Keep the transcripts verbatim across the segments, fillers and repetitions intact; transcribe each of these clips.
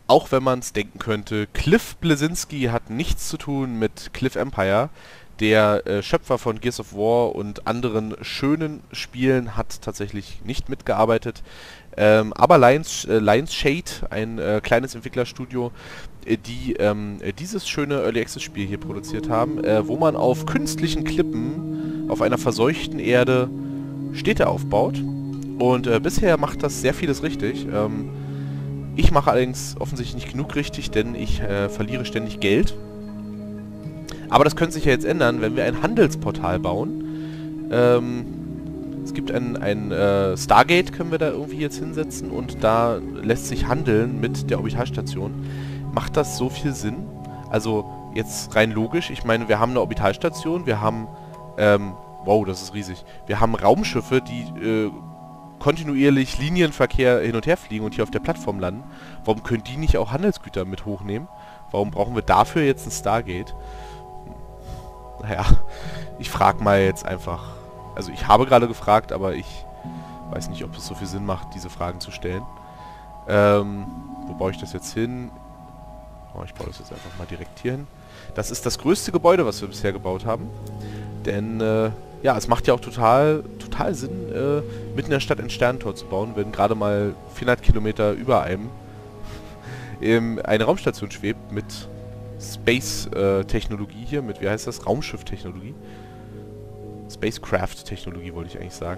Auch wenn man es denken könnte, Cliff Bleszinski hat nichts zu tun mit Cliff Empire. Der äh, Schöpfer von Gears of War und anderen schönen Spielen hat tatsächlich nicht mitgearbeitet. Ähm, aber Lions, äh, Lions Shade, ein äh, kleines Entwicklerstudio, äh, die ähm, äh, dieses schöne Early Access Spiel hier produziert haben, äh, wo man auf künstlichen Klippen auf einer verseuchten Erde Städte aufbaut. Und äh, bisher macht das sehr vieles richtig. Ähm, ich mache allerdings offensichtlich nicht genug richtig, denn ich äh, verliere ständig Geld. Aber das könnte sich ja jetzt ändern, wenn wir ein Handelsportal bauen. Ähm, es gibt ein, ein äh, Stargate, können wir da irgendwie jetzt hinsetzen und da lässt sich handeln mit der Orbitalstation. Macht das so viel Sinn? Also jetzt rein logisch, ich meine, wir haben eine Orbitalstation, wir haben, ähm, wow, das ist riesig. Wir haben Raumschiffe, die äh, kontinuierlich Linienverkehr hin und her fliegen und hier auf der Plattform landen. Warum können die nicht auch Handelsgüter mit hochnehmen? Warum brauchen wir dafür jetzt ein Stargate? Naja, ich frage mal jetzt einfach. Also ich habe gerade gefragt, aber ich weiß nicht, ob es so viel Sinn macht, diese Fragen zu stellen. Ähm, wo baue ich das jetzt hin? Oh, ich baue das jetzt einfach mal direkt hier hin. Das ist das größte Gebäude, was wir bisher gebaut haben. Denn, äh, ja, es macht ja auch total, total Sinn, äh, mitten in der Stadt ein Sternentor zu bauen, wenn gerade mal vierhundert Kilometer über einem ähm, eine Raumstation schwebt mit Space-Technologie hier, mit, wie heißt das? Raumschiff-Technologie. Spacecraft-Technologie wollte ich eigentlich sagen.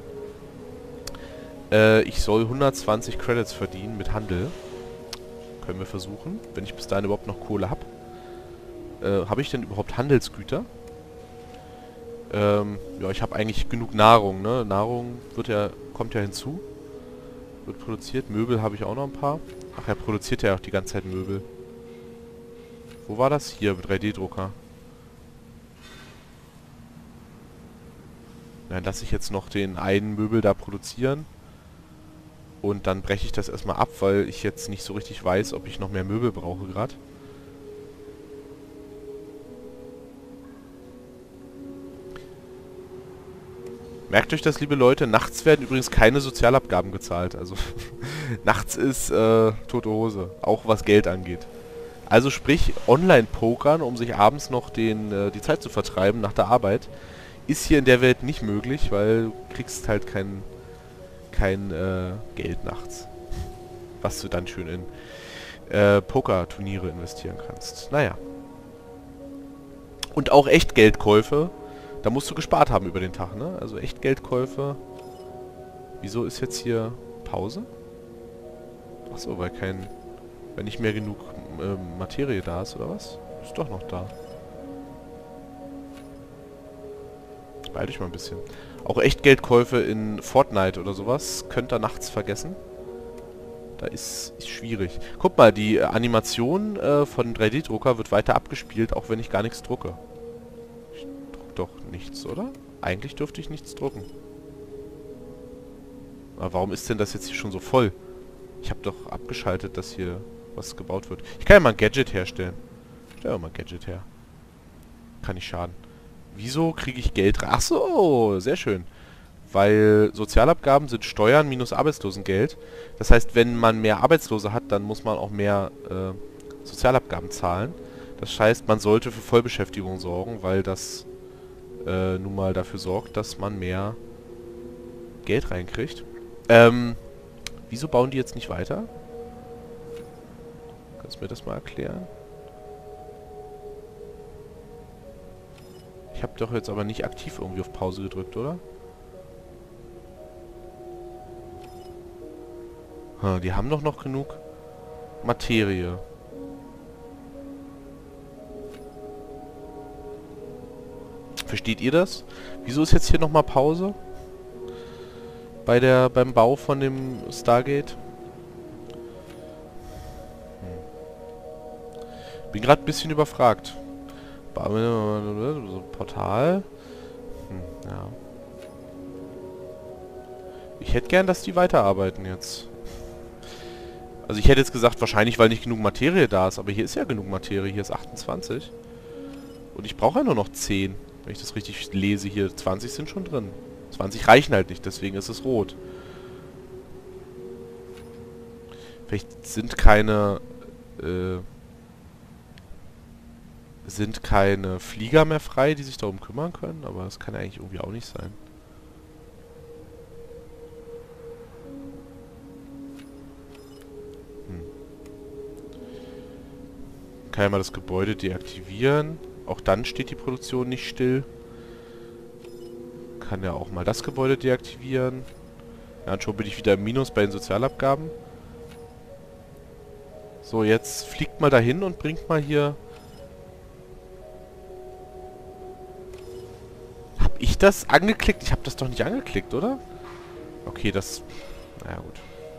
Äh, ich soll hundertzwanzig Credits verdienen mit Handel. Können wir versuchen, wenn ich bis dahin überhaupt noch Kohle habe. Äh, habe ich denn überhaupt Handelsgüter? Ähm, ja, ich habe eigentlich genug Nahrung, ne? Nahrung wird ja, kommt ja hinzu. Wird produziert. Möbel habe ich auch noch ein paar. Ach, er produziert ja auch die ganze Zeit Möbel. Wo war das? Hier, drei D Drucker. Dann lasse ich jetzt noch den einen Möbel da produzieren. Und dann breche ich das erstmal ab, weil ich jetzt nicht so richtig weiß, ob ich noch mehr Möbel brauche gerade. Merkt euch das, liebe Leute, nachts werden übrigens keine Sozialabgaben gezahlt. Also nachts ist äh, tote Hose, auch was Geld angeht. Also sprich, Online-Pokern, um sich abends noch den, äh, die Zeit zu vertreiben nach der Arbeit, ist hier in der Welt nicht möglich, weil du kriegst halt kein, kein äh, Geld nachts. Was du dann schön in äh, Pokerturniere investieren kannst. Naja. Und auch Echtgeldkäufe, da musst du gespart haben über den Tag, ne? Also Echtgeldkäufe. Wieso ist jetzt hier Pause? Achso, weil kein... Wenn nicht mehr genug äh, Materie da ist, oder was? Ist doch noch da. Beeil dich mal ein bisschen. Auch Echtgeldkäufe in Fortnite oder sowas könnt ihr nachts vergessen. Da ist, ist schwierig. Guck mal, die äh, Animation äh, von drei D Drucker wird weiter abgespielt, auch wenn ich gar nichts drucke. Ich druck doch nichts, oder? Eigentlich dürfte ich nichts drucken. Aber warum ist denn das jetzt hier schon so voll? Ich habe doch abgeschaltet, dass hier was gebaut wird. Ich kann ja mal ein Gadget herstellen. Stell mal ein Gadget her. Kann nicht schaden. Wieso kriege ich Geld? Ach so, sehr schön. Weil Sozialabgaben sind Steuern minus Arbeitslosengeld. Das heißt, wenn man mehr Arbeitslose hat, dann muss man auch mehr äh, Sozialabgaben zahlen. Das heißt, man sollte für Vollbeschäftigung sorgen, weil das äh, nun mal dafür sorgt, dass man mehr Geld reinkriegt. Ähm, wieso bauen die jetzt nicht weiter? Kannst du mir das mal erklären? Ich habe doch jetzt aber nicht aktiv irgendwie auf Pause gedrückt, oder? Hm, die haben doch noch genug Materie. Versteht ihr das? Wieso ist jetzt hier nochmal Pause? Bei der, beim Bau von dem Stargate? Bin gerade ein bisschen überfragt. Portal. Hm, ja. Ich hätte gern, dass die weiterarbeiten jetzt. Also ich hätte jetzt gesagt, wahrscheinlich, weil nicht genug Materie da ist. Aber hier ist ja genug Materie. Hier ist achtundzwanzig. Und ich brauche ja nur noch zehn. Wenn ich das richtig lese hier. zwanzig sind schon drin. zwanzig reichen halt nicht, deswegen ist es rot. Vielleicht sind keine äh, sind keine Flieger mehr frei, die sich darum kümmern können, aber das kann ja eigentlich irgendwie auch nicht sein. Hm. Kann ja mal das Gebäude deaktivieren. Auch dann steht die Produktion nicht still. Kann ja auch mal das Gebäude deaktivieren. Ja, und schon bin ich wieder im Minus bei den Sozialabgaben. So, jetzt fliegt mal dahin und bringt mal hier... Hab ich das angeklickt? Ich habe das doch nicht angeklickt, oder? Okay, das... Naja, gut.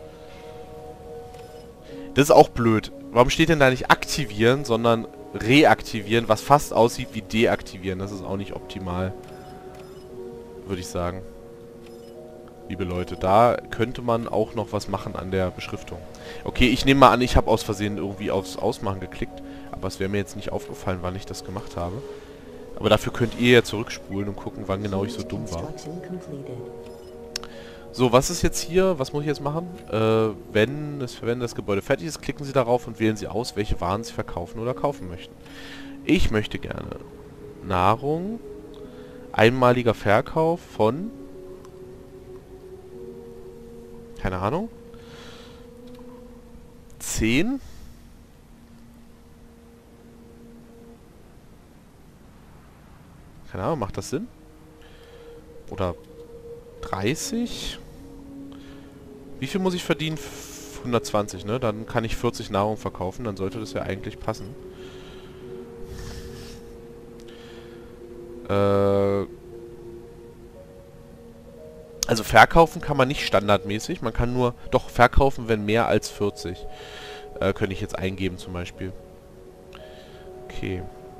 Das ist auch blöd. Warum steht denn da nicht aktivieren, sondern reaktivieren, was fast aussieht wie deaktivieren? Das ist auch nicht optimal. Würde ich sagen. Liebe Leute, da könnte man auch noch was machen an der Beschriftung. Okay, ich nehme mal an, ich habe aus Versehen irgendwie aufs Ausmachen geklickt. Aber es wäre mir jetzt nicht aufgefallen, wann ich das gemacht habe. Aber dafür könnt ihr ja zurückspulen und gucken, wann genau ich so dumm war. So, was ist jetzt hier? Was muss ich jetzt machen? Äh, wenn es wenn das Gebäude fertig ist, klicken Sie darauf und wählen Sie aus, welche Waren Sie verkaufen oder kaufen möchten. Ich möchte gerne Nahrung, einmaliger Verkauf von... Keine Ahnung. zehn. Keine Ahnung, macht das Sinn? Oder dreißig? Wie viel muss ich verdienen? hundertzwanzig, ne? Dann kann ich vierzig Nahrung verkaufen. Dann sollte das ja eigentlich passen. Äh... Also verkaufen kann man nicht standardmäßig. Man kann nur... Doch, verkaufen, wenn mehr als vierzig. Äh, könnte ich jetzt eingeben zum Beispiel. Okay.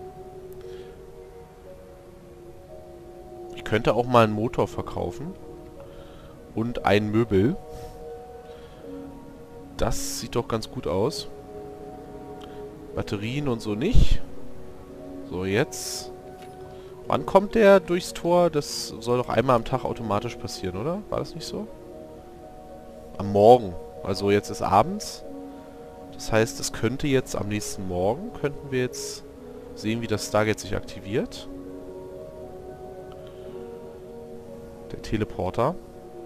Ich könnte auch mal einen Motor verkaufen. Und ein Möbel. Das sieht doch ganz gut aus. Batterien und so nicht. So, jetzt... Wann kommt der durchs Tor? Das soll doch einmal am Tag automatisch passieren, oder? War das nicht so? Am Morgen. Also jetzt ist abends. Das heißt, es könnte jetzt am nächsten Morgen, könnten wir jetzt sehen, wie das Stargate sich aktiviert. Der Teleporter.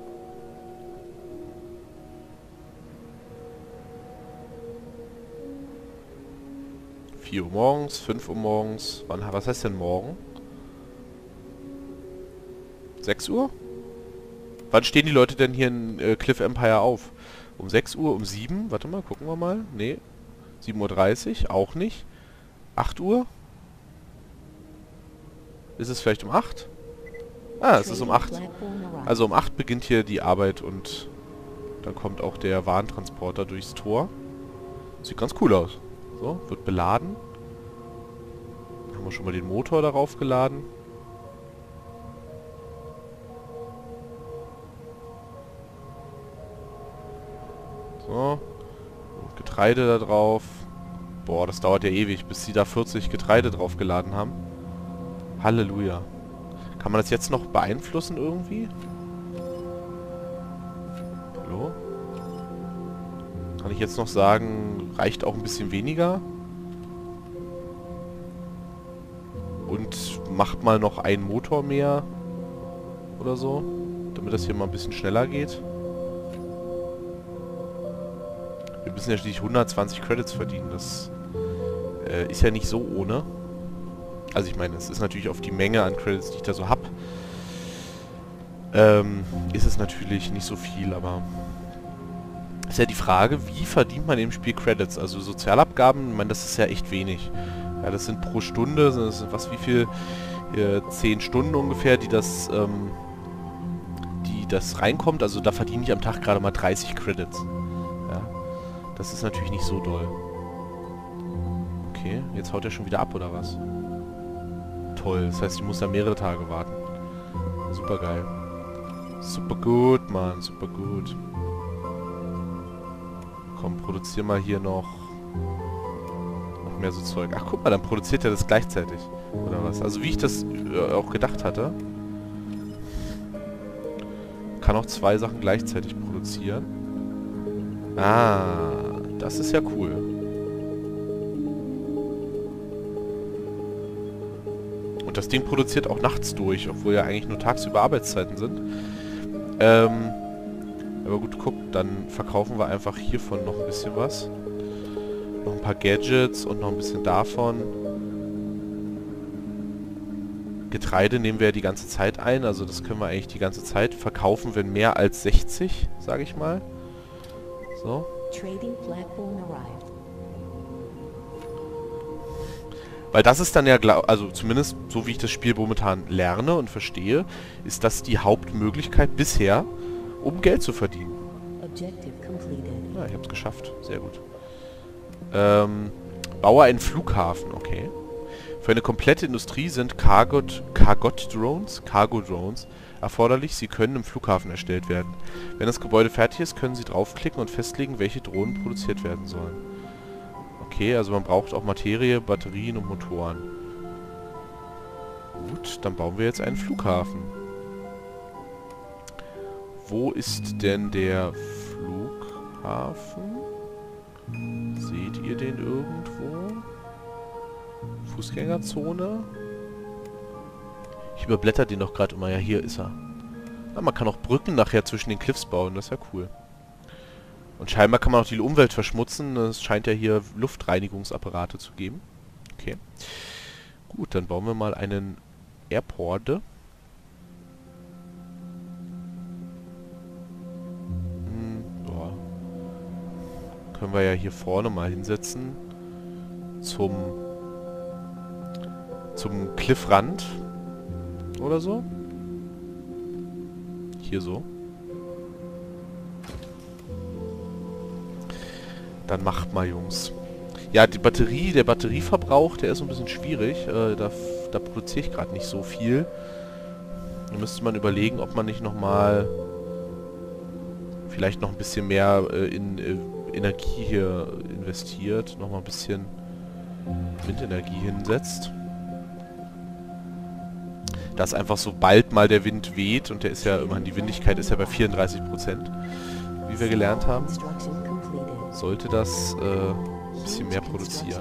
vier Uhr morgens, fünf Uhr morgens. Wann, was heißt denn morgen? sechs Uhr? Wann stehen die Leute denn hier in äh, Cliff Empire auf? Um sechs Uhr? Um sieben? Warte mal, gucken wir mal. Nee. sieben Uhr dreißig? Auch nicht. acht Uhr? Ist es vielleicht um acht? Ah, es ist um acht. Also um acht beginnt hier die Arbeit und dann kommt auch der Warentransporter durchs Tor. Sieht ganz cool aus. So, wird beladen. Dann haben wir schon mal den Motor darauf geladen. So. Getreide da drauf. Boah, das dauert ja ewig, bis sie da vierzig Getreide drauf geladen haben. Halleluja. Kann man das jetzt noch beeinflussen irgendwie? Hallo? Kann ich jetzt noch sagen, reicht auch ein bisschen weniger? Und macht mal noch einen Motor mehr oder so, damit das hier mal ein bisschen schneller geht. Wir müssen ja schließlich hundertzwanzig Credits verdienen. Das äh, ist ja nicht so ohne. Also ich meine, es ist natürlich auf die Menge an Credits, die ich da so habe. Ähm, ist es natürlich nicht so viel, aber... Ist ja die Frage, wie verdient man im Spiel Credits? Also Sozialabgaben, ich meine, das ist ja echt wenig. Ja, das sind pro Stunde, das sind was, wie viel? Hier, zehn Stunden ungefähr, die das, ähm, die das reinkommt. Also da verdiene ich am Tag gerade mal dreißig Credits. Ja, das ist natürlich nicht so doll. Okay, jetzt haut er schon wieder ab, oder was? Toll, das heißt, ich muss da mehrere Tage warten. Super geil. Super gut, Mann, super gut. Komm, produzier mal hier noch noch mehr so Zeug. Ach, guck mal, dann produziert er das gleichzeitig. Oder was? Also wie ich das äh, auch gedacht hatte. Kann auch zwei Sachen gleichzeitig produzieren. Ah, das ist ja cool. Und das Ding produziert auch nachts durch, obwohl ja eigentlich nur tagsüber Arbeitszeiten sind. Ähm, aber gut, guck, dann verkaufen wir einfach hiervon noch ein bisschen was. Noch ein paar Gadgets und noch ein bisschen davon. Getreide nehmen wir ja die ganze Zeit ein, also das können wir eigentlich die ganze Zeit verkaufen, wenn mehr als sechzig, sage ich mal. So. Weil das ist dann ja, also zumindest so wie ich das Spiel momentan lerne und verstehe, ist das die Hauptmöglichkeit bisher, um Geld zu verdienen. Ja, ich hab's geschafft. Sehr gut. Ähm, baue einen Flughafen, okay. Für eine komplette Industrie sind Cargot-Drones, Cargo-Drones erforderlich. Sie können im Flughafen erstellt werden. Wenn das Gebäude fertig ist, können Sie draufklicken und festlegen, welche Drohnen produziert werden sollen. Okay, also man braucht auch Materie, Batterien und Motoren. Gut, dann bauen wir jetzt einen Flughafen. Wo ist denn der Flughafen? Seht ihr den irgendwo? Fußgängerzone? Ich überblätter den doch gerade immer. Ja, hier ist er. Na, man kann auch Brücken nachher zwischen den Cliffs bauen. Das ist ja cool. Und scheinbar kann man auch die Umwelt verschmutzen. Es scheint ja hier Luftreinigungsapparate zu geben. Okay. Gut, dann bauen wir mal einen Airport. Hm, boah. Können wir ja hier vorne mal hinsetzen. Zum... Zum Cliffrand. Oder so. Hier so. Dann macht mal, Jungs. Ja, die Batterie, der Batterieverbrauch, der ist so ein bisschen schwierig. Äh, da, da produziere ich gerade nicht so viel. Da müsste man überlegen, ob man nicht nochmal vielleicht noch ein bisschen mehr äh, in äh, Energie hier investiert. Nochmal ein bisschen Windenergie hinsetzt. Dass einfach sobald mal der Wind weht, und der ist ja immerhin, die Windigkeit ist ja bei vierunddreißig Prozent, wie wir gelernt haben, sollte das äh, ein bisschen mehr produzieren.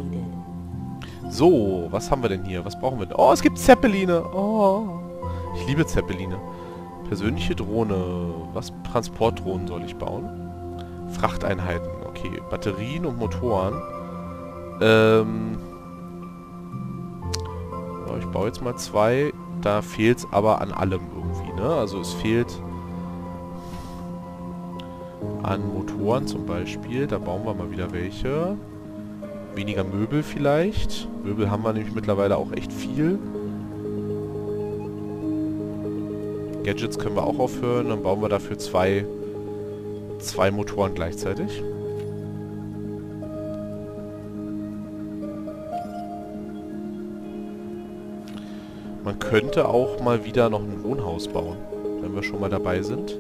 So, was haben wir denn hier? Was brauchen wir denn? Oh, es gibt Zeppeline. Oh, ich liebe Zeppeline. Persönliche Drohne. Was? Transportdrohnen soll ich bauen? Frachteinheiten. Okay, Batterien und Motoren. Ähm... Ja, ich baue jetzt mal zwei. Da fehlt es aber an allem irgendwie, ne? Also es fehlt an Motoren zum Beispiel. Da bauen wir mal wieder welche. Weniger Möbel vielleicht. Möbel haben wir nämlich mittlerweile auch echt viel. Gadgets können wir auch aufhören. Dann bauen wir dafür zwei, zwei Motoren gleichzeitig. Man könnte auch mal wieder noch ein Wohnhaus bauen, wenn wir schon mal dabei sind.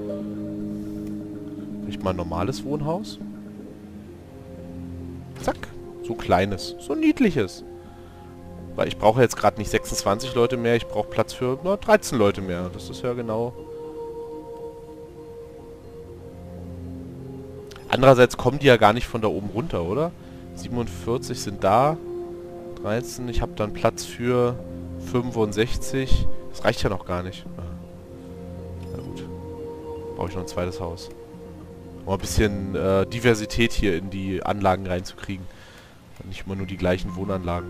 Nicht mal ein normales Wohnhaus. Zack. So kleines. So niedliches. Weil ich brauche jetzt gerade nicht sechsundzwanzig Leute mehr. Ich brauche Platz für na, dreizehn Leute mehr. Das ist ja genau... Andererseits kommen die ja gar nicht von da oben runter, oder? siebenundvierzig sind da. dreizehn. Ich habe dann Platz für... fünfundsechzig. Das reicht ja noch gar nicht. Na gut. Brauche ich noch ein zweites Haus. Um ein bisschen äh, Diversität hier in die Anlagen reinzukriegen. Und nicht immer nur die gleichen Wohnanlagen.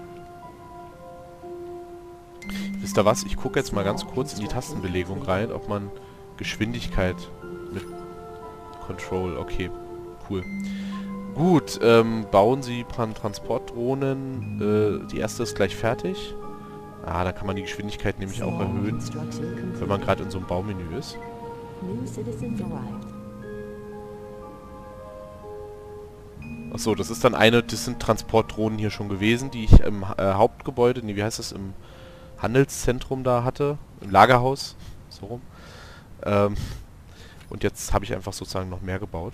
Wisst ihr was? Ich gucke jetzt mal ganz kurz in die Tastenbelegung rein, ob man Geschwindigkeit mit Control... Okay, cool. Gut, ähm, bauen Sie Transportdrohnen. Äh, die erste ist gleich fertig. Ah, da kann man die Geschwindigkeit nämlich auch erhöhen, wenn man gerade in so einem Baumenü ist. Achso, das ist dann eine, das sind Transportdrohnen hier schon gewesen, die ich im äh, Hauptgebäude, nee, wie heißt das, im Handelszentrum da hatte, im Lagerhaus, so rum. Ähm, und jetzt habe ich einfach sozusagen noch mehr gebaut.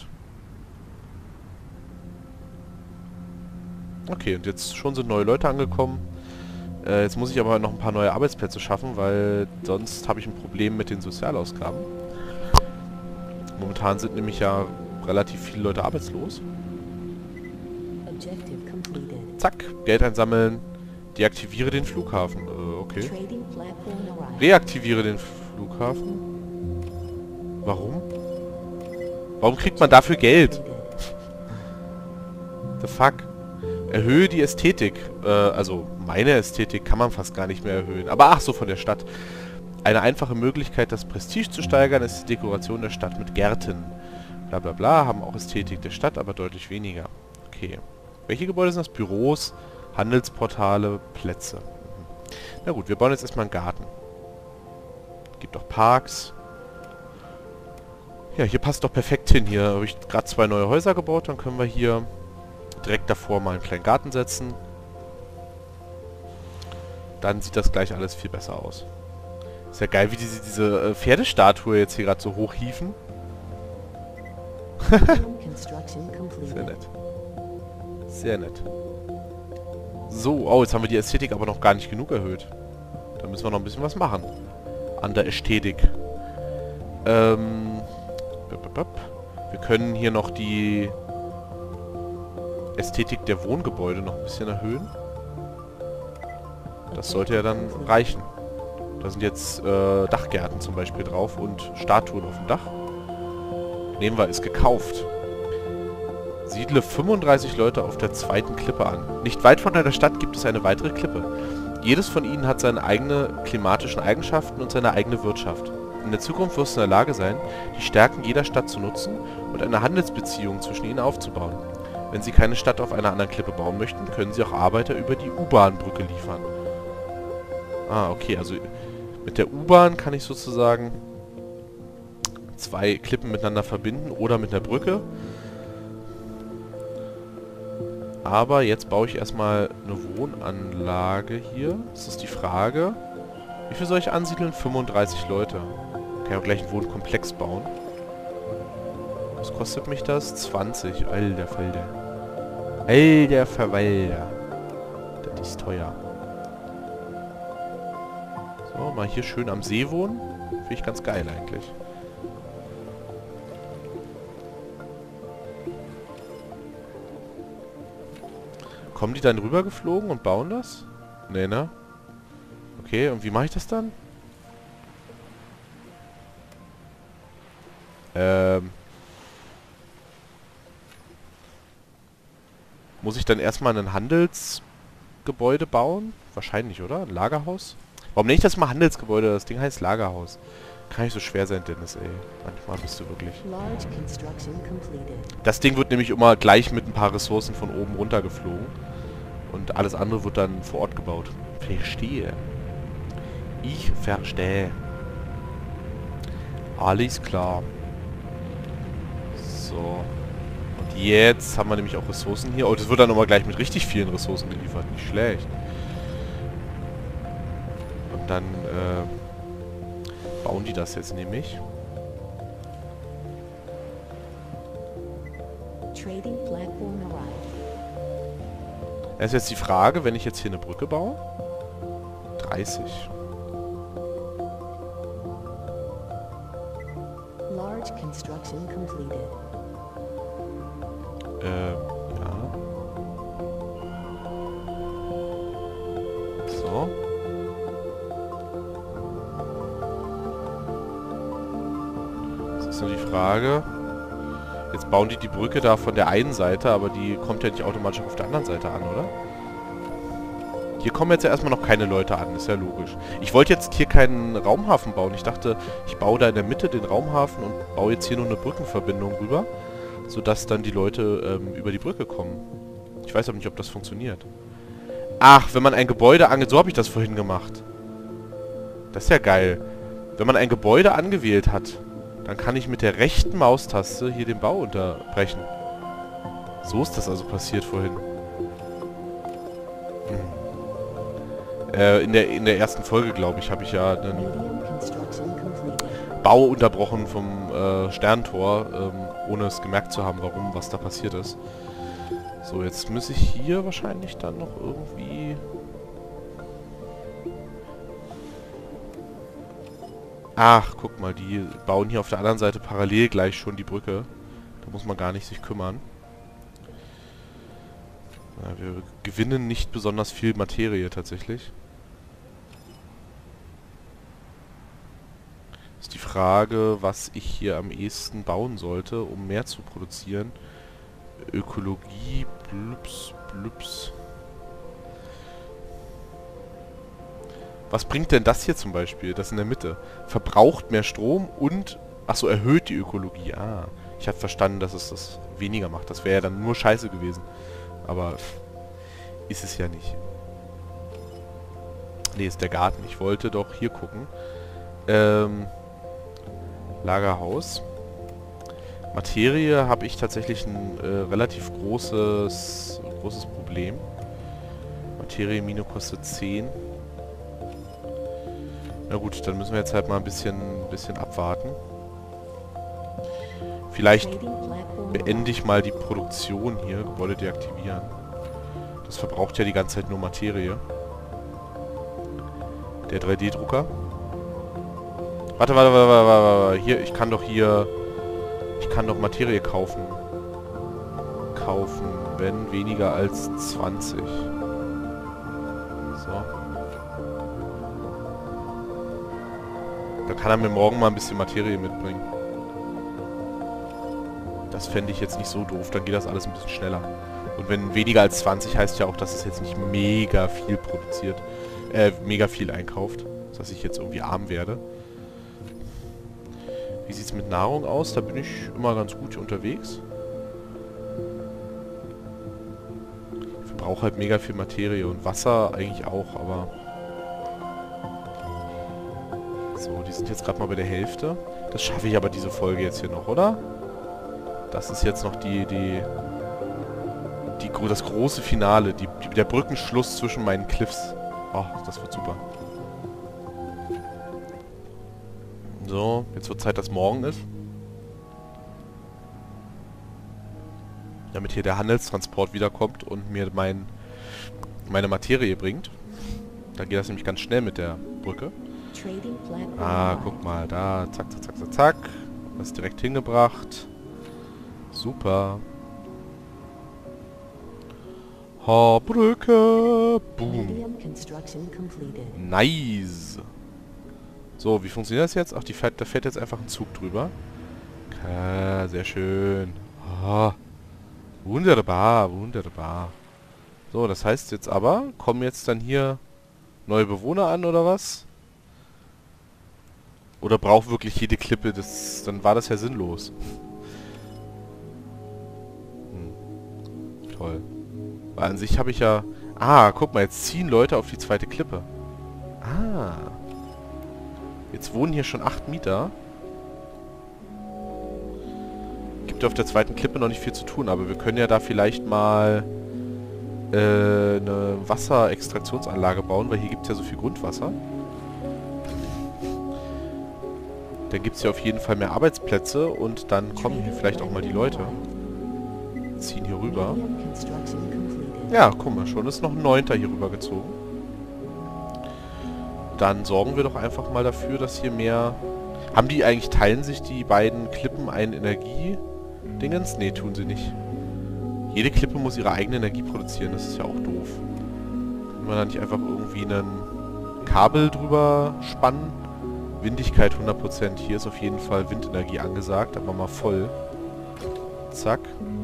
Okay, und jetzt schon sind neue Leute angekommen. Äh, jetzt muss ich aber noch ein paar neue Arbeitsplätze schaffen, weil sonst habe ich ein Problem mit den Sozialausgaben. Momentan sind nämlich ja relativ viele Leute arbeitslos. Zack, Geld einsammeln. Deaktiviere den Flughafen. Äh, okay. Reaktiviere den Flughafen. Warum? Warum kriegt man dafür Geld? The fuck? Erhöhe die Ästhetik. Äh, also meine Ästhetik kann man fast gar nicht mehr erhöhen. Aber ach so, von der Stadt. Eine einfache Möglichkeit, das Prestige zu steigern, ist die Dekoration der Stadt mit Gärten. Bla bla bla, haben auch Ästhetik der Stadt, aber deutlich weniger. Okay. Welche Gebäude sind das? Büros, Handelsportale, Plätze. Mhm. Na gut, wir bauen jetzt erstmal einen Garten. Gibt auch Parks. Ja, hier passt doch perfekt hin. Hier habe ich gerade zwei neue Häuser gebaut. Dann können wir hier direkt davor mal einen kleinen Garten setzen. Dann sieht das gleich alles viel besser aus. Ist ja geil, wie diese, diese äh, Pferdestatue jetzt hier gerade so hoch hieven. Sehr nett. Sehr nett. So, oh, jetzt haben wir die Ästhetik aber noch gar nicht genug erhöht. Da müssen wir noch ein bisschen was machen. An der Ästhetik. Ähm... Wir können hier noch die Ästhetik der Wohngebäude noch ein bisschen erhöhen. Das sollte ja dann reichen. Da sind jetzt äh, Dachgärten zum Beispiel drauf und Statuen auf dem Dach. Nehmen wir, ist gekauft. Siedle fünfunddreißig Leute auf der zweiten Klippe an. Nicht weit von der Stadt gibt es eine weitere Klippe. Jedes von ihnen hat seine eigenen klimatischen Eigenschaften und seine eigene Wirtschaft. In der Zukunft wirst du in der Lage sein, die Stärken jeder Stadt zu nutzen und eine Handelsbeziehung zwischen ihnen aufzubauen. Wenn sie keine Stadt auf einer anderen Klippe bauen möchten, können sie auch Arbeiter über die U-Bahn-Brücke liefern. Ah, okay, also mit der U-Bahn kann ich sozusagen zwei Klippen miteinander verbinden oder mit einer Brücke. Aber jetzt baue ich erstmal eine Wohnanlage hier. Das ist die Frage. Wie viel soll ich ansiedeln? fünfunddreißig Leute. Kann ich auch gleich einen Wohnkomplex bauen. Was kostet mich das? zwanzig. Alter Falter. Alter Verwalter. Das ist teuer. So, mal hier schön am See wohnen. Finde ich ganz geil eigentlich. Kommen die dann rüber geflogen und bauen das? Nee, ne? Okay, und wie mache ich das dann? Ähm... Muss ich dann erstmal ein Handelsgebäude bauen? Wahrscheinlich, oder? Ein Lagerhaus? Warum nenne ich das mal Handelsgebäude? Das Ding heißt Lagerhaus. Kann nicht so schwer sein, Dennis, ey. Manchmal bist du wirklich... Das Ding wird nämlich immer gleich mit ein paar Ressourcen von oben runter geflogen. Und alles andere wird dann vor Ort gebaut. Verstehe. Ich verstehe. Alles klar. So. Und jetzt haben wir nämlich auch Ressourcen hier. Oh, das wird dann nochmal gleich mit richtig vielen Ressourcen geliefert. Nicht schlecht. Und dann äh, bauen die das jetzt nämlich. Es ist jetzt die Frage, wenn ich jetzt hier eine Brücke baue. dreißig. Large construction completed. Ähm, ja. So. Das ist nur die Frage. Jetzt bauen die die Brücke da von der einen Seite, aber die kommt ja nicht automatisch auf der anderen Seite an, oder? Hier kommen jetzt ja erstmal noch keine Leute an, ist ja logisch. Ich wollte jetzt hier keinen Raumhafen bauen. Ich dachte, ich baue da in der Mitte den Raumhafen und baue jetzt hier nur eine Brückenverbindung rüber, sodass dann die Leute ähm, über die Brücke kommen. Ich weiß aber nicht, ob das funktioniert. Ach, wenn man ein Gebäude ange... So habe ich das vorhin gemacht. Das ist ja geil. Wenn man ein Gebäude angewählt hat, dann kann ich mit der rechten Maustaste hier den Bau unterbrechen. So ist das also passiert vorhin. Hm. Äh, in der, in der ersten Folge, glaube ich, habe ich ja einen Bau unterbrochen vom äh, Sterntor, ähm, ohne es gemerkt zu haben, warum, was da passiert ist. So, jetzt muss ich hier wahrscheinlich dann noch irgendwie... Ach, guck mal, die bauen hier auf der anderen Seite parallel gleich schon die Brücke. Da muss man gar nicht sich kümmern. Ja, wir gewinnen nicht besonders viel Materie tatsächlich. Ist die Frage, was ich hier am ehesten bauen sollte, um mehr zu produzieren. Ökologie, blups, blups. Was bringt denn das hier zum Beispiel? Das in der Mitte. Verbraucht mehr Strom und... Achso, erhöht die Ökologie. Ah, ich habe verstanden, dass es das weniger macht. Das wäre ja dann nur scheiße gewesen. Aber ist es ja nicht. Nee, ist der Garten. Ich wollte doch hier gucken. Ähm... Lagerhaus. Materie habe ich tatsächlich ein äh, relativ großes, großes Problem. Materiemine kostet zehn. Na gut, dann müssen wir jetzt halt mal ein bisschen, bisschen abwarten. Vielleicht beende ich mal die Produktion hier. Gebäude deaktivieren. Das verbraucht ja die ganze Zeit nur Materie. Der drei D Drucker. Warte, warte, warte, warte, warte, hier, ich kann doch hier... Ich kann doch Materie kaufen. Kaufen, wenn weniger als zwanzig. So. Da kann er mir morgen mal ein bisschen Materie mitbringen. Das fände ich jetzt nicht so doof, dann geht das alles ein bisschen schneller. Und wenn weniger als zwanzig heißt ja auch, dass es jetzt nicht mega viel produziert. Äh, mega viel einkauft. Dass ich jetzt irgendwie arm werde. Wie sieht es mit Nahrung aus? Da bin ich immer ganz gut unterwegs. Ich verbrauche halt mega viel Materie und Wasser eigentlich auch, aber... So, die sind jetzt gerade mal bei der Hälfte. Das schaffe ich aber diese Folge jetzt hier noch, oder? Das ist jetzt noch die... die, die das große Finale, die, die, der Brückenschluss zwischen meinen Cliffs. Oh, das wird super. So, jetzt wird Zeit, dass morgen ist. Damit hier der Handelstransport wiederkommt und mir mein, meine Materie bringt. Da geht das nämlich ganz schnell mit der Brücke. Ah, guck mal, da, zack, zack, zack, zack, zack. Das ist direkt hingebracht. Super. Ha, Brücke. Boom. Nice. So, wie funktioniert das jetzt? Ach, die fährt, da fährt jetzt einfach ein Zug drüber. Okay, sehr schön. Oh, wunderbar, wunderbar. So, das heißt jetzt aber, kommen jetzt dann hier neue Bewohner an, oder was? Oder braucht wirklich jede Klippe? Das, dann war das ja sinnlos. Hm. Toll. Weil an sich habe ich ja... Ah, guck mal, jetzt ziehen Leute auf die zweite Klippe. Ah. Jetzt wohnen hier schon acht Mieter. Gibt auf der zweiten Klippe noch nicht viel zu tun, aber wir können ja da vielleicht mal äh, eine Wasserextraktionsanlage bauen, weil hier gibt es ja so viel Grundwasser. Dann gibt es ja auf jeden Fall mehr Arbeitsplätze und dann kommen hier vielleicht auch mal die Leute. Ziehen hier rüber. Ja, guck mal, schon ist noch ein Neunter hier rüber gezogen. Dann sorgen wir doch einfach mal dafür, dass hier mehr... Haben die eigentlich, teilen sich die beiden Klippen ein Energie-Dingens? Nee, tun sie nicht. Jede Klippe muss ihre eigene Energie produzieren, das ist ja auch doof. Kann man da nicht einfach irgendwie ein Kabel drüber spannen? Windigkeit hundert Prozent. Hier ist auf jeden Fall Windenergie angesagt, aber mal voll. Zack.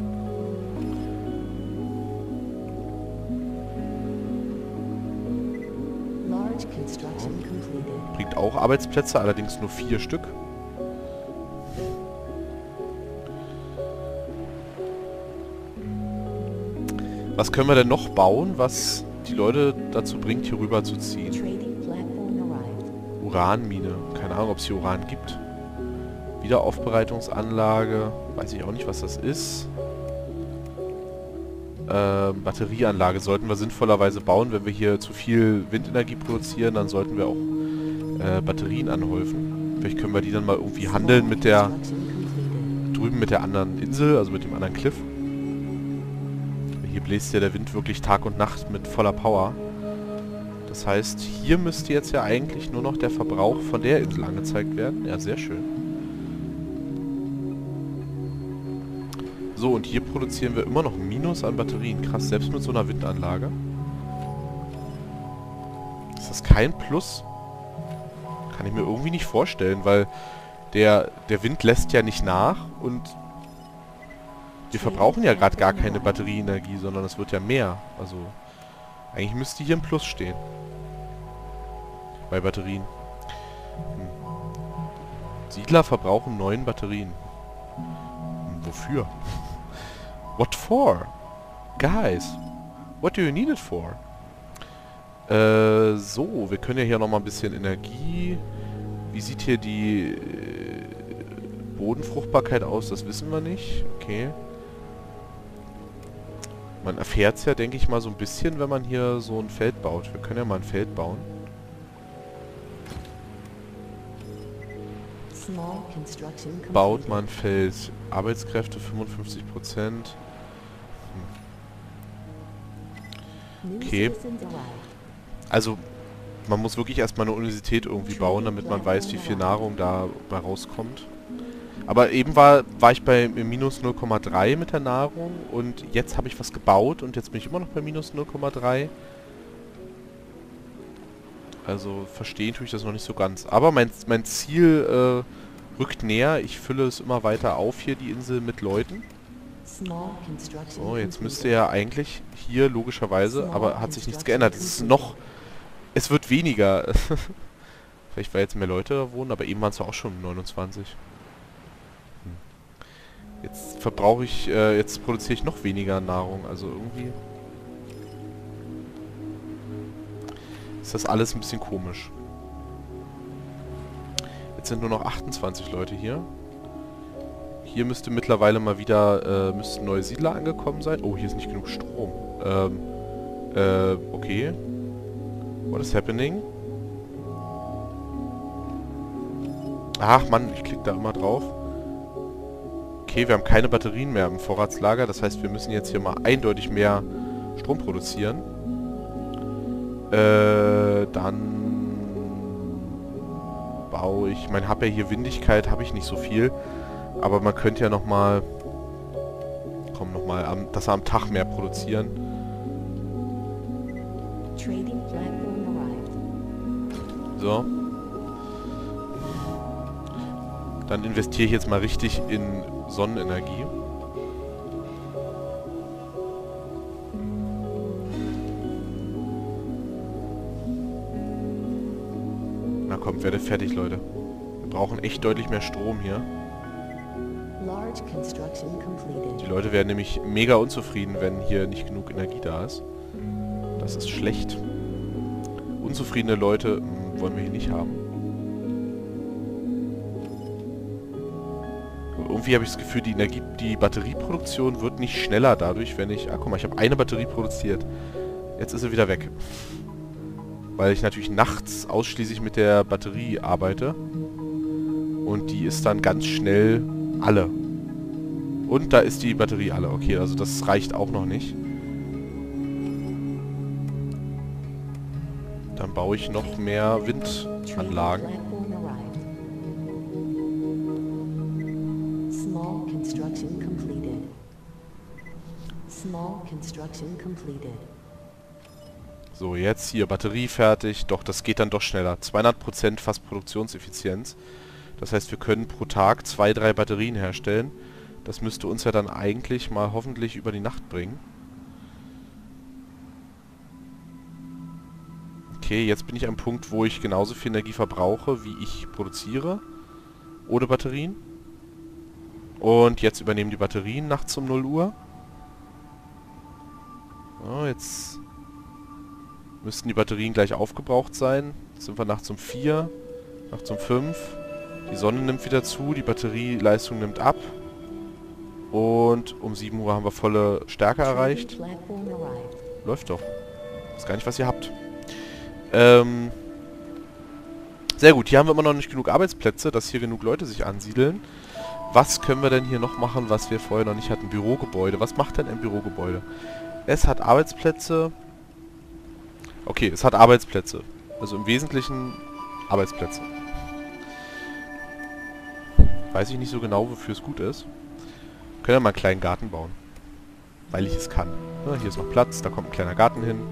Bringt auch Arbeitsplätze, allerdings nur vier Stück. Was können wir denn noch bauen, was die Leute dazu bringt, hier rüber zu ziehen? Uranmine. Keine Ahnung, ob es hier Uran gibt. Wiederaufbereitungsanlage. Weiß ich auch nicht, was das ist. Ähm, Batterieanlage sollten wir sinnvollerweise bauen. Wenn wir hier zu viel Windenergie produzieren, dann sollten wir auch äh, Batterien anhäufen. Vielleicht können wir die dann mal irgendwie handeln mit der... drüben mit der anderen Insel, also mit dem anderen Cliff. Hier bläst ja der Wind wirklich Tag und Nacht mit voller Power. Das heißt, hier müsste jetzt ja eigentlich nur noch der Verbrauch von der Insel angezeigt werden. Ja, sehr schön. So, und hier produzieren wir immer noch Minus an Batterien. Krass, selbst mit so einer Windanlage. Ist das kein Plus? Kann ich mir irgendwie nicht vorstellen, weil der, der Wind lässt ja nicht nach und wir verbrauchen ja gerade gar keine Batterieenergie, sondern es wird ja mehr. Also, eigentlich müsste hier ein Plus stehen. Bei Batterien. Hm. Siedler verbrauchen neun Batterien. Hm, wofür? What for? Guys, what do you need it for? Äh, so, wir können ja hier nochmal ein bisschen Energie. Wie sieht hier die äh, Bodenfruchtbarkeit aus? Das wissen wir nicht. Okay. Man erfährt es ja, denke ich mal, so ein bisschen, wenn man hier so ein Feld baut. Wir können ja mal ein Feld bauen. Baut man Feld. Arbeitskräfte fünfundfünfzig Prozent. Hm. Okay. Also, man muss wirklich erstmal eine Universität irgendwie bauen, damit man weiß, wie viel Nahrung da bei rauskommt. Aber eben war, war ich bei minus null Komma drei mit der Nahrung und jetzt habe ich was gebaut und jetzt bin ich immer noch bei minus null Komma drei. Also verstehen tue ich das noch nicht so ganz. Aber mein, mein Ziel äh, rückt näher. Ich fülle es immer weiter auf hier, die Insel, mit Leuten. So, jetzt müsste ja eigentlich hier logischerweise, aber hat sich nichts geändert. Es ist noch, es wird weniger. Vielleicht weil jetzt mehr Leute da wohnen, aber eben waren es auch schon neunundzwanzig. Jetzt verbrauche ich, äh, jetzt produziere ich noch weniger Nahrung, also irgendwie ist das alles ein bisschen komisch. Jetzt sind nur noch achtundzwanzig Leute hier. Hier müsste mittlerweile mal wieder, äh, müssten neue Siedler angekommen sein. Oh, hier ist nicht genug Strom. Ähm, äh, okay. What is happening? Ach Mann, ich klicke da immer drauf. Okay, wir haben keine Batterien mehr im Vorratslager. Das heißt, wir müssen jetzt hier mal eindeutig mehr Strom produzieren. Äh, dann baue ich... Ich meine, habe ja hier Windigkeit, habe ich nicht so viel. Aber man könnte ja nochmal... Komm, nochmal, dass wir am Tag mehr produzieren. So. Dann investiere ich jetzt mal richtig in Sonnenenergie. Na komm, werde fertig, Leute. Wir brauchen echt deutlich mehr Strom hier. Die Leute werden nämlich mega unzufrieden, wenn hier nicht genug Energie da ist. Das ist schlecht. Unzufriedene Leute mh, wollen wir hier nicht haben. Irgendwie habe ich das Gefühl, die Energie, die Batterieproduktion wird nicht schneller dadurch, wenn ich... Ah, guck mal, ich habe eine Batterie produziert. Jetzt ist sie wieder weg. Weil ich natürlich nachts ausschließlich mit der Batterie arbeite. Und die ist dann ganz schnell alle. Und da ist die Batterie alle. Okay, also das reicht auch noch nicht. Dann baue ich noch mehr Windanlagen. So, jetzt hier Batterie fertig. Doch, das geht dann doch schneller. zweihundert Prozent fast Produktionseffizienz. Das heißt, wir können pro Tag zwei, drei Batterien herstellen. Das müsste uns ja dann eigentlich mal hoffentlich über die Nacht bringen. Okay, jetzt bin ich am Punkt, wo ich genauso viel Energie verbrauche, wie ich produziere. Ohne Batterien. Und jetzt übernehmen die Batterien nachts um null Uhr. So, jetzt müssten die Batterien gleich aufgebraucht sein. Jetzt sind wir nachts um vier, nachts um fünf. Die Sonne nimmt wieder zu, die Batterieleistung nimmt ab. Und um sieben Uhr haben wir volle Stärke erreicht. Läuft doch. Ich weiß gar nicht, was ihr habt. Ähm, sehr gut, hier haben wir immer noch nicht genug Arbeitsplätze, dass hier genug Leute sich ansiedeln. Was können wir denn hier noch machen, was wir vorher noch nicht hatten? Bürogebäude. Was macht denn ein Bürogebäude? Es hat Arbeitsplätze. Okay, es hat Arbeitsplätze. Also im Wesentlichen Arbeitsplätze. Weiß ich nicht so genau, wofür es gut ist. Können wir mal einen kleinen Garten bauen. Weil ich es kann. Ja, hier ist noch Platz, da kommt ein kleiner Garten hin.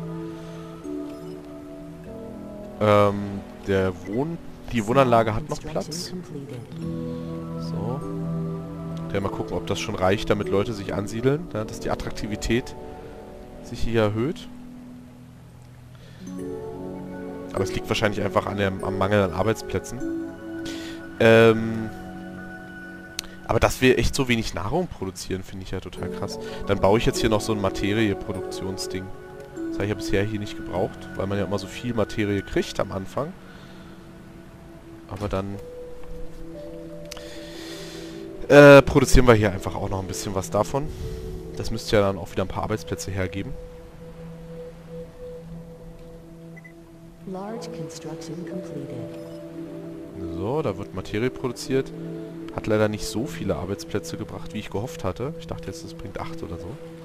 Ähm, der Wohn... Die Wohnanlage hat noch Platz. So. Ja, mal gucken, ob das schon reicht, damit Leute sich ansiedeln. Ja, dass die Attraktivität sich hier erhöht. Aber es liegt wahrscheinlich einfach an dem, am Mangel an Arbeitsplätzen. Ähm... Aber dass wir echt so wenig Nahrung produzieren, finde ich ja total krass. Dann baue ich jetzt hier noch so ein Materieproduktionsding. Das habe ich ja bisher hier nicht gebraucht, weil man ja immer so viel Materie kriegt am Anfang. Aber dann äh, produzieren wir hier einfach auch noch ein bisschen was davon. Das müsste ja dann auch wieder ein paar Arbeitsplätze hergeben. Large construction completed. So, da wird Materie produziert. Hat leider nicht so viele Arbeitsplätze gebracht, wie ich gehofft hatte. Ich dachte jetzt, das bringt acht oder so.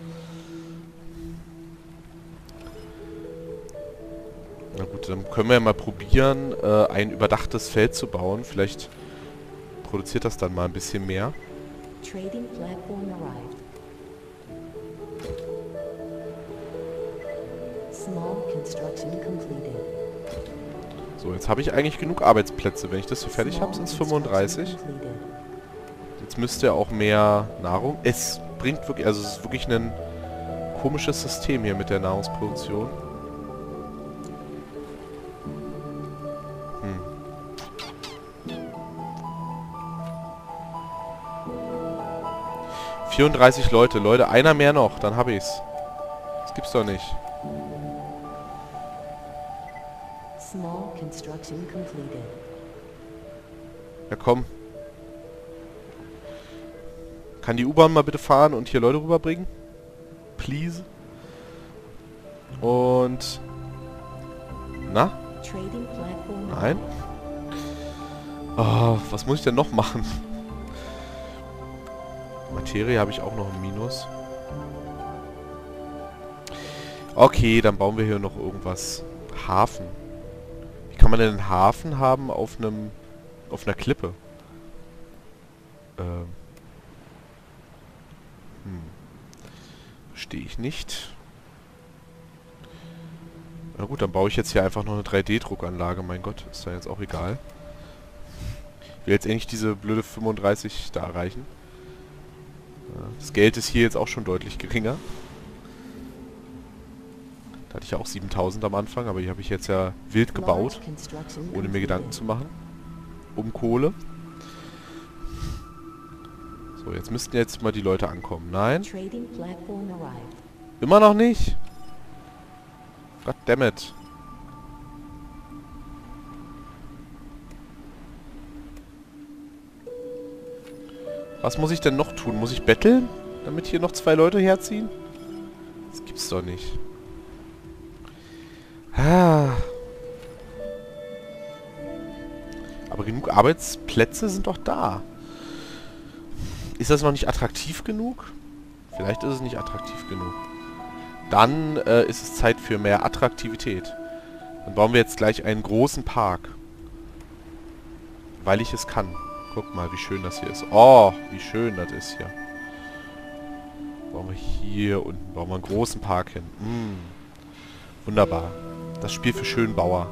Na gut, dann können wir ja mal probieren, äh, ein überdachtes Feld zu bauen. Vielleicht produziert das dann mal ein bisschen mehr. Trading platform arrived. Small construction completed. So, jetzt habe ich eigentlich genug Arbeitsplätze. Wenn ich das hier fertig habe, sind es fünfunddreißig. Jetzt müsste ja auch mehr Nahrung... Es bringt wirklich... Also es ist wirklich ein komisches System hier mit der Nahrungsproduktion. Hm. vierunddreißig Leute. Leute, einer mehr noch. Dann habe ich's. Das gibt's doch nicht. Small construction completed. Ja, komm. Kann die U-Bahn mal bitte fahren und hier Leute rüberbringen? Please. Und... Na? Trading platform Nein? Oh, was muss ich denn noch machen? Materie habe ich auch noch ein Minus. Okay, dann bauen wir hier noch irgendwas. Hafen. Wie kann man denn einen Hafen haben auf einem... auf einer Klippe? Ähm... Hm. Verstehe ich nicht. Na gut, dann baue ich jetzt hier einfach noch eine drei D Druckanlage. Mein Gott, ist da jetzt auch egal. Ich will jetzt endlich diese blöde fünfunddreißig da erreichen. Ja, das Geld ist hier jetzt auch schon deutlich geringer. Da hatte ich ja auch siebentausend am Anfang, aber hier habe ich jetzt ja wild gebaut, ohne mir Gedanken zu machen. Um Kohle. So, jetzt müssten jetzt mal die Leute ankommen. Nein? Immer noch nicht? Goddammit. Was muss ich denn noch tun? Muss ich betteln? Damit hier noch zwei Leute herziehen? Das gibt's doch nicht. Ah. Aber genug Arbeitsplätze sind doch da. Ist das noch nicht attraktiv genug? Vielleicht ist es nicht attraktiv genug. Dann äh, ist es Zeit für mehr Attraktivität. Dann bauen wir jetzt gleich einen großen Park. Weil ich es kann. Guck mal, wie schön das hier ist. Oh, wie schön das ist hier. Bauen wir hier unten. Bauen wir einen großen Park hin. Mm. Wunderbar. Das Spiel für Schönbauer.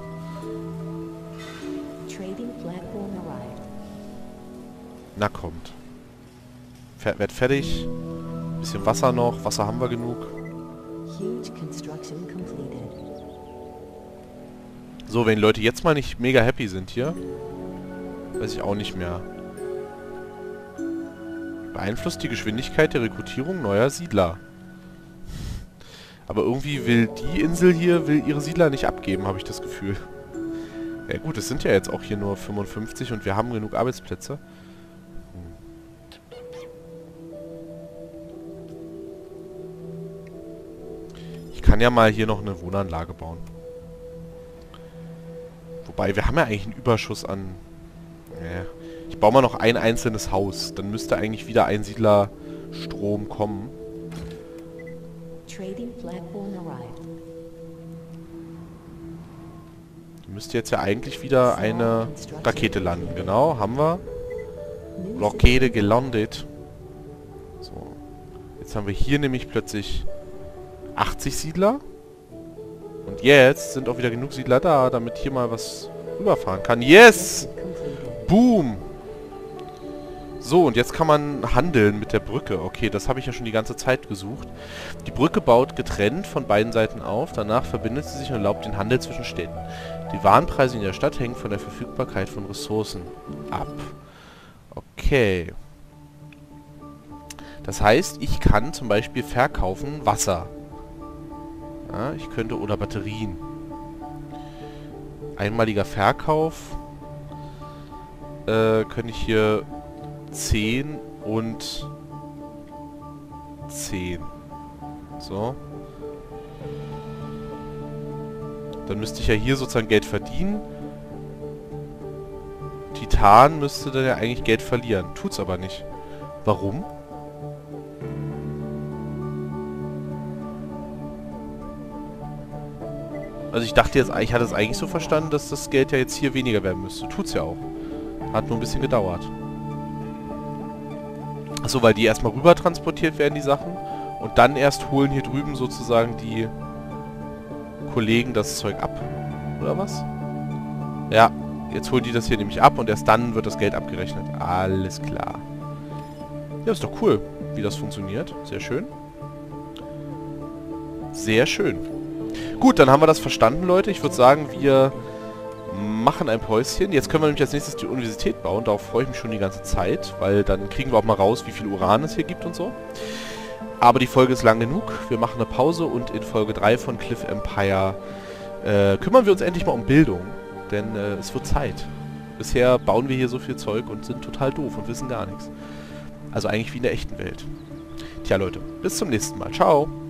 Na kommt. Fer werd fertig. Bisschen Wasser noch. Wasser haben wir genug. So, wenn Leute jetzt mal nicht mega happy sind hier, weiß ich auch nicht mehr. Beeinflusst die Geschwindigkeit der Rekrutierung neuer Siedler. Aber irgendwie will die Insel hier, will ihre Siedler nicht abgeben, habe ich das Gefühl. Ja gut, es sind ja jetzt auch hier nur fünfundfünfzig und wir haben genug Arbeitsplätze. Ich kann ja mal hier noch eine Wohnanlage bauen. Wobei, wir haben ja eigentlich einen Überschuss an... Ja. Ich baue mal noch ein einzelnes Haus. Dann müsste eigentlich wieder ein Siedlerstrom kommen. Müsste jetzt ja eigentlich wieder eine Rakete landen. Genau, haben wir. Rakete gelandet. So. Jetzt haben wir hier nämlich plötzlich achtzig Siedler. Und jetzt sind auch wieder genug Siedler da, damit hier mal was rüberfahren kann. Yes! Completed. Boom! So, und jetzt kann man handeln mit der Brücke. Okay, das habe ich ja schon die ganze Zeit gesucht. Die Brücke baut getrennt von beiden Seiten auf. Danach verbindet sie sich und erlaubt den Handel zwischen Städten. Die Warenpreise in der Stadt hängen von der Verfügbarkeit von Ressourcen ab. Okay. Das heißt, ich kann zum Beispiel verkaufen Wasser. Ja, ich könnte, oder Batterien. Einmaliger Verkauf. Äh, könnte ich hier zehn und zehn. So. Dann müsste ich ja hier sozusagen Geld verdienen. Titan müsste dann ja eigentlich Geld verlieren. Tut's aber nicht. Warum? Also ich dachte jetzt, ich hatte es eigentlich so verstanden, dass das Geld ja jetzt hier weniger werden müsste. Tut's ja auch. Hat nur ein bisschen gedauert. Achso, weil die erstmal rüber transportiert werden, die Sachen. Und dann erst holen hier drüben sozusagen die Kollegen das Zeug ab. Oder was? Ja, jetzt holen die das hier nämlich ab und erst dann wird das Geld abgerechnet. Alles klar. Ja, ist doch cool, wie das funktioniert. Sehr schön. Sehr schön. Gut, dann haben wir das verstanden, Leute. Ich würde sagen, wir machen ein Päuschen. Jetzt können wir nämlich als nächstes die Universität bauen. Darauf freue ich mich schon die ganze Zeit, weil dann kriegen wir auch mal raus, wie viel Uran es hier gibt und so. Aber die Folge ist lang genug. Wir machen eine Pause und in Folge drei von Cliff Empire äh, kümmern wir uns endlich mal um Bildung. Denn äh, es wird Zeit. Bisher bauen wir hier so viel Zeug und sind total doof und wissen gar nichts. Also eigentlich wie in der echten Welt. Tja, Leute, bis zum nächsten Mal. Ciao.